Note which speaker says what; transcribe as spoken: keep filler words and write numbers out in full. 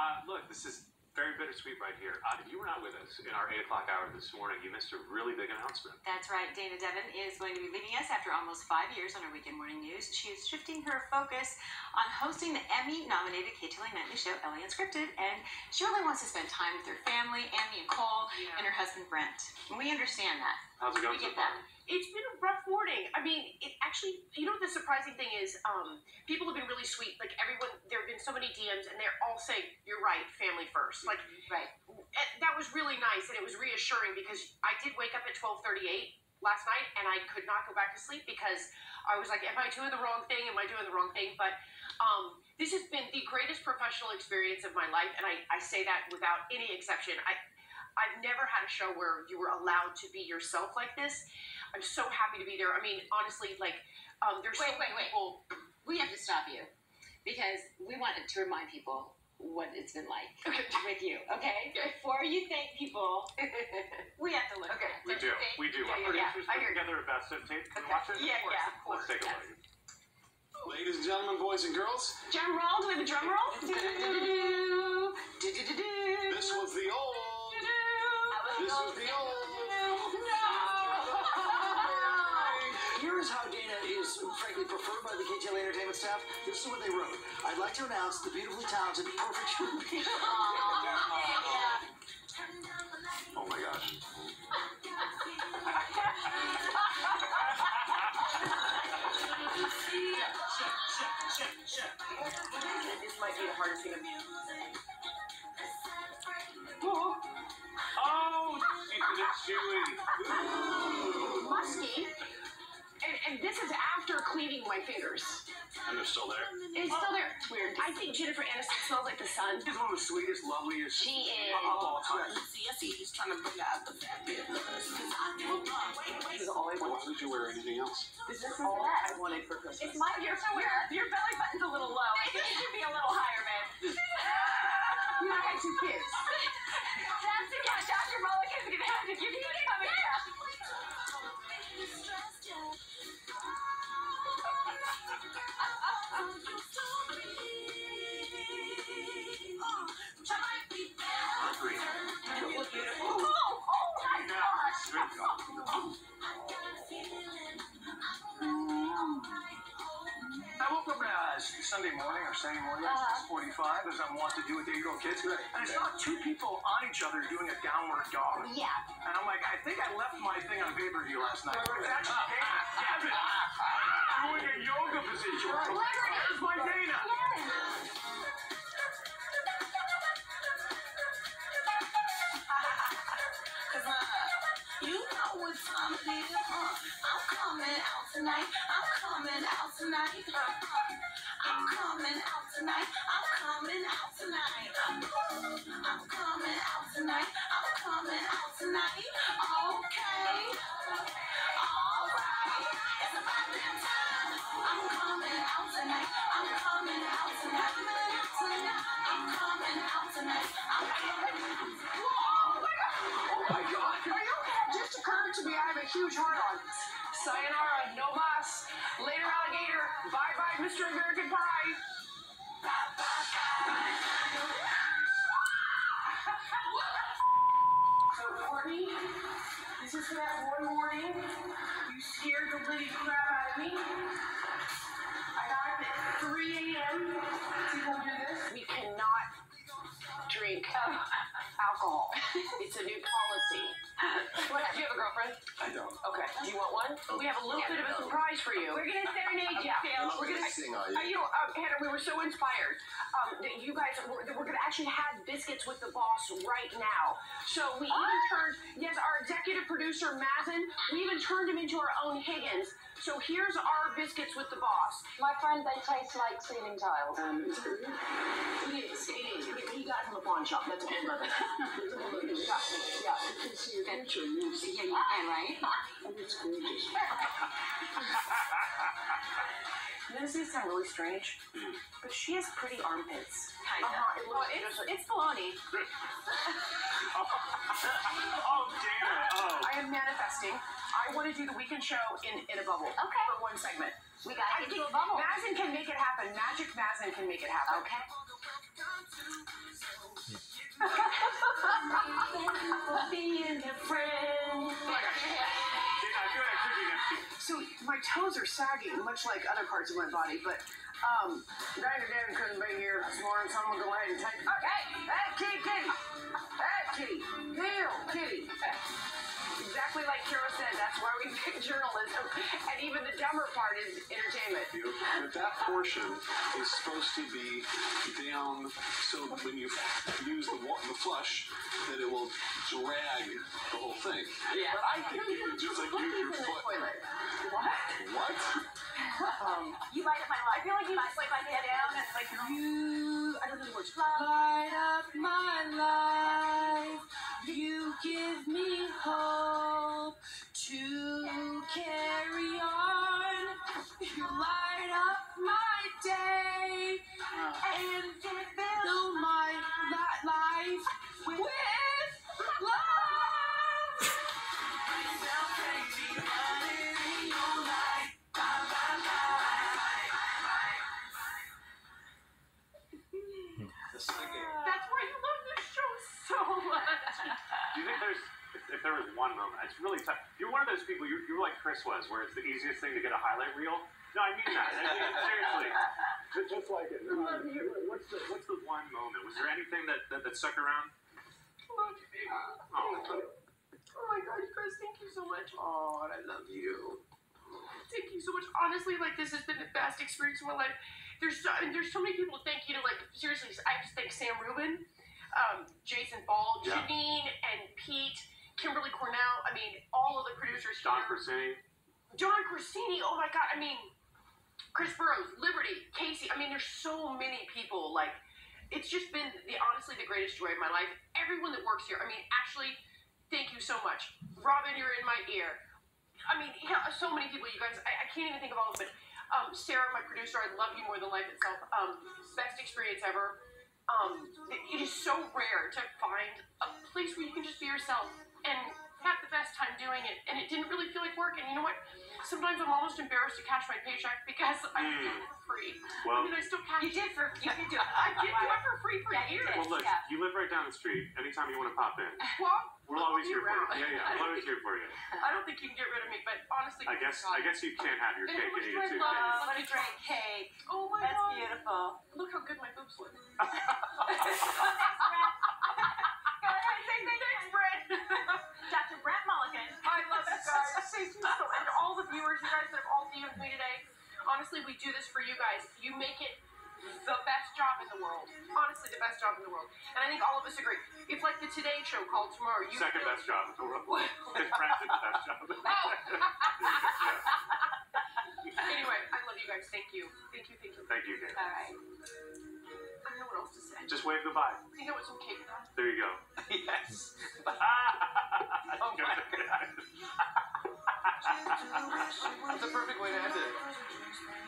Speaker 1: Uh, look, this is very bittersweet right here. Uh, you were not with us in our eight o'clock hour this morning. You missed a really big announcement.
Speaker 2: That's right. Dayna Devon is going to be leaving us after almost five years on our Weekend Morning News. She is shifting her focus on hosting the Emmy-nominated K T L A nightly show, L A Unscripted, and she really wants to spend time with her family, Andy and Cole, yeah. and her husband, Brent. And we understand that.
Speaker 1: How's it going so far?
Speaker 3: It's been a rough morning. I mean, it actually, you know what the surprising thing is? Um, people have been really sweet. Like, everyone, there have been so many D Ms, and they're all saying, you're right, family first. Like,
Speaker 2: right.
Speaker 3: That was really nice, and it was reassuring because I did wake up at twelve thirty-eight last night, and I could not go back to sleep because I was like, am I doing the wrong thing? Am I doing the wrong thing? But um, this has been the greatest professional experience of my life, and I, I say that without any exception. I, I've never had a show where you were allowed to be yourself like this. I'm so happy to be there. I mean, honestly, like, um, there's
Speaker 2: wait,
Speaker 3: so
Speaker 2: wait,
Speaker 3: many
Speaker 2: wait.
Speaker 3: people.
Speaker 2: We have to stop you because we wanted to remind people what it's been like
Speaker 3: okay.
Speaker 2: with you, okay? okay? Before you thank people, we have to look
Speaker 3: okay.
Speaker 2: at
Speaker 1: We do, we do.
Speaker 3: Yeah,
Speaker 1: Our
Speaker 3: yeah,
Speaker 1: producers
Speaker 3: yeah.
Speaker 1: put together a best of tape. Can we
Speaker 2: okay.
Speaker 1: watch it?
Speaker 2: Yeah,
Speaker 3: of course,
Speaker 2: yeah.
Speaker 3: Of course.
Speaker 1: Let's take a
Speaker 2: yes.
Speaker 1: look.
Speaker 4: Ladies and gentlemen, boys and girls.
Speaker 2: Drum roll. Do we have a drum roll? Do, do, do, do, do, do, do.
Speaker 4: This was the old. This was the old. Here's how Dayna is frankly preferred by the K T L A entertainment staff. This is what they wrote. I'd like to announce the beautifully talented, perfect human being.
Speaker 1: Oh my gosh.
Speaker 3: This might be the hardest thing.
Speaker 1: Oh, oh it's chewy.
Speaker 3: Musky. And, and this is after cleaning my fingers.
Speaker 1: And they're still there.
Speaker 3: It's still there. It's weird. I think Jennifer Aniston smells like the sun.
Speaker 1: She's one of the sweetest, loveliest
Speaker 3: She is.
Speaker 1: of all time.
Speaker 5: See, I see he's trying to bring out the fat bit.
Speaker 3: This is all I
Speaker 1: Why
Speaker 3: want.
Speaker 1: would you wear anything else?
Speaker 3: This is all I wanted for Christmas.
Speaker 2: It's my your, your, your belly button's a little low. I think it should be a little higher, man.
Speaker 3: You know, I had two kids.
Speaker 2: That's it. Yeah, Doctor Mulligan is going to have to give you a coming down.
Speaker 3: You look beautiful.
Speaker 2: Oh, oh my gosh.
Speaker 4: I woke up uh, Sunday morning or Saturday morning at
Speaker 2: Uh-huh.
Speaker 4: six forty-five, as I'm wont to do with There You Go Kids, and I saw two people on each other doing a downward dog.
Speaker 2: Yeah.
Speaker 4: And I'm like, I think I left my thing on pay-per-view last night. It's actually Devon doing a yoga position. Where's my Dayna?
Speaker 5: Cause uh, you know what time it is, huh? I'm coming out tonight. I'm coming out tonight. I'm coming out tonight. I'm coming out tonight. I'm coming out tonight. I'm coming out tonight. Okay. Alright. It's about that time. I'm coming out tonight. I'm coming out tonight. I'm coming out tonight. I'm coming out tonight.
Speaker 3: Oh my God. Are you okay? It just occurred to me I have a huge heart on. Sayonara, no mas. Later, alligator. Bye bye, Mister American Pie. So, Courtney, this is for that one morning. You scared the living crap out of me. I got up at three a m to come do this. We cannot drink alcohol. It's a new policy. What, do you have a girlfriend?
Speaker 4: I don't.
Speaker 3: Okay. Do you want one? We have a little bit of a surprise for you.
Speaker 2: We're going to serenade you,
Speaker 3: Yeah.
Speaker 2: Phil.
Speaker 3: We're gonna
Speaker 4: sing on
Speaker 3: Uh, you know, um, Hannah, we were so inspired um, that you guys, we're, we're going to actually have biscuits with the boss right now. So we even turned, yes, our executive producer, Mazen, we even turned him into our own Higgins. So here's our biscuits with the boss.
Speaker 2: My friend, they taste like ceiling tiles.
Speaker 3: Um, is it real? It is, it is. He got it from a pawn shop. That's a whole nother. Yeah, yeah. You can see your picture. You see, yeah, you can, right? Oh, it's gorgeous. This is sound really strange, but she has pretty armpits.
Speaker 2: Kind of.
Speaker 3: Uh-huh. It
Speaker 2: Well,
Speaker 3: looks
Speaker 2: it's,
Speaker 3: just like,
Speaker 2: it's baloney.
Speaker 1: Oh, Dayna. Oh.
Speaker 3: I am manifesting. I want to do the weekend show in, in a bubble.
Speaker 2: Okay.
Speaker 3: For one segment.
Speaker 2: We got
Speaker 3: I
Speaker 2: to get
Speaker 3: think
Speaker 2: to a bubble.
Speaker 3: Mazen can make it happen. Magic Mazen can make it happen.
Speaker 2: Okay.
Speaker 5: Being a friend.
Speaker 6: So my toes are sagging, much like other parts of my body, but um, Dayna Devon couldn't be here this morning, so I'm gonna go ahead and take. Oh, hey, hey, kitty, kitty, hey, kitty, heel, kitty. Exactly like Kara said, that's why we pick journalism, and even the dumber part is entertainment.
Speaker 7: But that portion is supposed to be down, so when you use the wa- the flush, that it will drag the whole thing.
Speaker 6: Yeah.
Speaker 7: But I think you can just like use your
Speaker 6: in the
Speaker 7: foot.
Speaker 6: toilet. What?
Speaker 7: What?
Speaker 6: Um,
Speaker 5: You light up my life. I feel like you just like my head down and like
Speaker 6: you, I don't know the words.
Speaker 5: light up my life. You give me hope to carry on. You light up my day and fill my li- life with love.
Speaker 3: That's why you love this show so much.
Speaker 1: Do you think there's, if, if there was one moment, it's really tough. You're one of those people, you're, you're like Chris was, where it's the easiest thing to get a highlight reel. No, I mean that. I mean, seriously. Just, just like it.
Speaker 3: Love you.
Speaker 1: What's the, what's the one moment? Was there anything that, that, that stuck around?
Speaker 3: Love you, baby.
Speaker 1: Oh.
Speaker 3: Thank you. Oh my God, you guys, thank you so much.
Speaker 6: Oh, I love you.
Speaker 3: Thank you so much. Honestly, like this has been the best experience of my life. There's so, I mean, there's so many people to thank. You know, like seriously, I have to thank Sam Rubin, um, Jason Ball,
Speaker 1: Yeah.
Speaker 3: Janine, and Pete, Kimberly Cornell. I mean, all of the producers.
Speaker 1: Don
Speaker 3: here.
Speaker 1: Corsini.
Speaker 3: John Corsini. Oh my God. I mean, Chris Burrows, Liberty, Casey. I mean, there's so many people. Like, it's just been the honestly the greatest joy of my life. Everyone that works here. I mean, actually, thank you so much. Robin, you're in my ear. I mean, yeah, so many people, you guys. I, I can't even think of all of them. But um, Sarah, my producer, I love you more than life itself. Um, best experience ever. Um, it, it is so rare to find a place where you can just be yourself and have the best time doing it. And it didn't really feel like work. And you know what? Sometimes I'm almost embarrassed to cash my paycheck because I
Speaker 1: Mm.
Speaker 3: did it for free.
Speaker 1: Well-
Speaker 3: I mean, I still cash.
Speaker 2: You did for you did do it.
Speaker 3: I did do it for free for
Speaker 2: Yeah, you
Speaker 3: years.
Speaker 2: did.
Speaker 1: Well, look,
Speaker 2: Yeah.
Speaker 1: you live right down the street. Anytime you want to pop in,
Speaker 3: Well,
Speaker 1: we're
Speaker 3: I'll
Speaker 1: always
Speaker 3: be
Speaker 1: here for
Speaker 3: around.
Speaker 1: you. Yeah, yeah, we're always here for you.
Speaker 3: I don't think you can get rid of me, but honestly,
Speaker 1: I guess, I guess you can have your
Speaker 3: And
Speaker 1: cake
Speaker 3: how much
Speaker 1: and eat
Speaker 3: do I
Speaker 1: it too.
Speaker 3: love-
Speaker 1: can't
Speaker 2: Oh, what a great cake.
Speaker 3: oh my
Speaker 2: That's
Speaker 3: God,
Speaker 2: beautiful.
Speaker 3: look how good my boobs look.
Speaker 2: Go ahead, say thank
Speaker 3: Thanks,
Speaker 2: you.
Speaker 3: Brett.
Speaker 2: Doctor Brett Mulligan.
Speaker 3: I love you guys. Thank you so, and all the viewers, you guys that have all D M'd me today. Honestly, we do this for you guys. You make it the best job in the world. Honestly, the best job in the world. And I think all of us agree. It's like the Today Show called tomorrow. You
Speaker 1: Second
Speaker 3: feel-
Speaker 1: best job in the world. It's Brandon's best job.
Speaker 3: Anyway, I love you guys. Thank you. Thank you, thank you.
Speaker 1: Thank you, Dayna.
Speaker 2: All right.
Speaker 3: I don't know what else to say.
Speaker 1: Just wave goodbye.
Speaker 3: You know what's some cake now?
Speaker 1: There you go.
Speaker 7: Yes.
Speaker 3: Oh my
Speaker 7: That's a perfect way to end it.